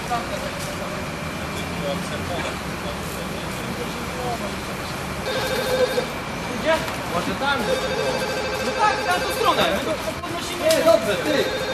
Gdzie? Może tam. No tak, na tą stronę. My to podnosimy. Nie, dobrze, ty.